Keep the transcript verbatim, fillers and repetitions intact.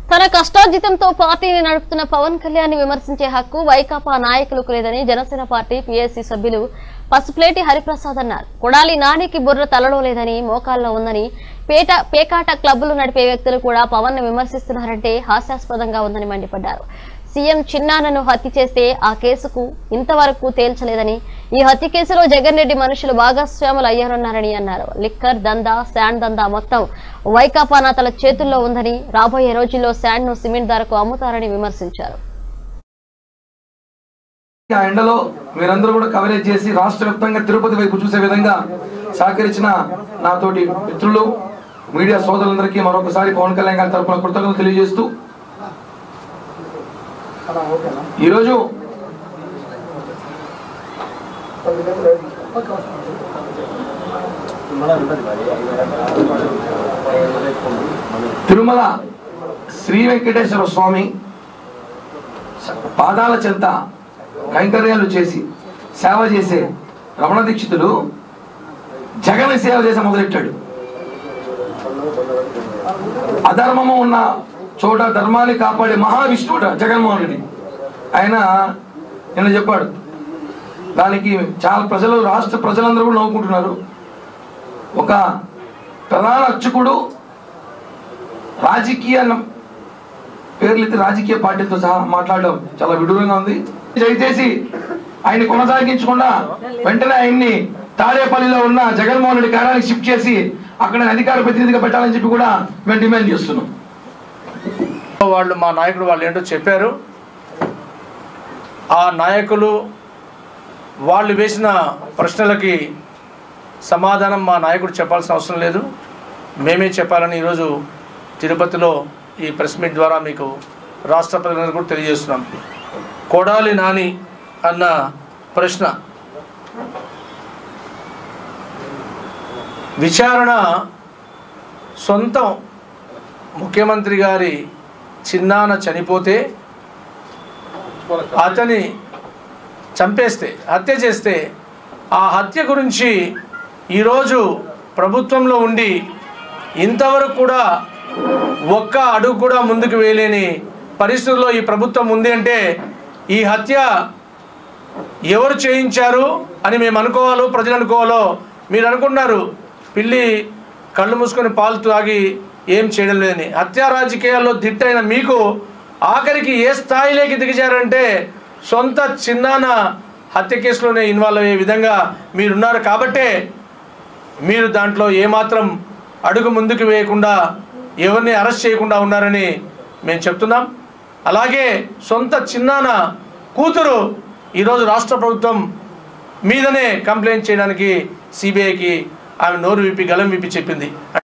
తన కష్టార్జితంతో పార్టీని నడుపుతున్న పవన్ కళ్యాణ్ ని విమర్శించే హక్కు వైకాపా నాయకులకు లేదని జనసేన పార్టీ పీఎస్సీ సభ్యులు పసుపులేటి హరిప్రసాద్ అన్నారు. కొడాలి నానికి బుర్ర తలలో లేదని మోకాల్లో ఉందని పేట పేకాట క్లబ్బులు నడిపే వ్యక్తులు కూడా పవన్ ని విమర్శిస్తున్నారంటే హాస్యాస్పదంగా ఉందని మండిపడ్డారు. సీఎం చిన్నాన్నను హత్య చేస్తే ఆ కేసుకు ఇంతవరకు తేల్చలేదని, ఈ హత్య కేసులో జగన్ రెడ్డి మనుషులు భాగస్వాములు అయ్యారన్నారని అన్నారు. లిక్కర్ దందా, శాండ్ దందా మొత్తం వైకాపా నేతల చేతుల్లో ఉందని, రాబోయే రోజుల్లో శాండ్ ను సిమెంట్ ధరకు అమ్ముతారని విమర్శించారు. ఆ ఎండలో మీరందరూ కూడా కవరేజ్ చేసి రాష్ట్ర వ్యాప్తంగా తిరుపతి వైపు చూసే విధంగా సహకరించిన నాతోటి మిత్రులు, మీడియా సోదరులందరికీ మరొకసారి పవన్ కళ్యాణ్ గారి తరఫున కృతజ్ఞతలు తెలియజేస్తూ, ఈరోజు తిరుమల శ్రీ వెంకటేశ్వర స్వామి పాదాల చెంత కైంకర్యాలు చేసి సేవ చేసే రమణ దీక్షితులు జగన్ సేవ చేసే మొదలెట్టాడు. అధర్మము ఉన్న చోట ధర్మాన్ని కాపాడే మహావిష్ణువుట జగన్మోహన్ రెడ్డి. ఆయన నిన్న చెప్పాడు, దానికి చాలా ప్రజలు, రాష్ట్ర ప్రజలందరూ కూడా నవ్వుకుంటున్నారు. ఒక ప్రధాన అర్చకుడు రాజకీయ పేర్లైతే రాజకీయ పార్టీలతో సహా మాట్లాడడం చాలా విడూరంగా ఉంది. దయచేసి ఆయన కొనసాగించకుండా వెంటనే ఆయన్ని తాడేపల్లిలో ఉన్న జగన్మోహన్ రెడ్డి కార్యాలయానికి షిఫ్ట్ చేసి అక్కడ అధికార ప్రతినిధిగా పెట్టాలని చెప్పి కూడా మేము డిమాండ్ చేస్తున్నాం. వాళ్ళు మా నాయకుడు వాళ్ళు ఏంటో చెప్పారు. ఆ నాయకులు వాళ్ళు వేసిన ప్రశ్నలకి సమాధానం మా నాయకుడు చెప్పాల్సిన అవసరం లేదు, మేమే చెప్పాలని ఈరోజు తిరుపతిలో ఈ ప్రెస్ మీట్ ద్వారా మీకు రాష్ట్ర ప్రజలకు కూడా తెలియజేస్తున్నాం. కొడాలి నాని అన్న ప్రశ్న విచారణ సొంతం ముఖ్యమంత్రి గారి చిన్నాన్న చనిపోతే అతని చంపేస్తే, హత్య చేస్తే ఆ హత్య గురించి ఈరోజు ప్రభుత్వంలో ఉండి ఇంతవరకు కూడా ఒక్క అడుగు కూడా ముందుకు వేయలేని పరిస్థితుల్లో ఈ ప్రభుత్వం ఉంది అంటే ఈ హత్య ఎవరు చేయించారు అని మేము అనుకోవాలో, ప్రజలు అనుకోవాలో. మీరు అనుకుంటున్నారు పిల్లి కళ్ళు మూసుకొని పాలు తాగి ఏం చేయడం లేదని. హత్యా రాజకీయాల్లో దిట్టైన మీకు ఆఖరికి ఏ స్థాయిలోకి దిగజారంటే సొంత చిన్నాన్న హత్య కేసులోనే ఇన్వాల్వ్ అయ్యే విధంగా మీరున్నారు. కాబట్టే మీరు దాంట్లో ఏమాత్రం అడుగు ముందుకు వేయకుండా, ఎవరిని అరెస్ట్ చేయకుండా ఉన్నారని మేము చెప్తున్నాం. అలాగే సొంత చిన్నాన్న కూతురు ఈరోజు రాష్ట్ర ప్రభుత్వం మీదనే కంప్లైంట్ చేయడానికి సిబిఐకి ఆమె నోరు విప్పి గలం విప్పి చెప్పింది.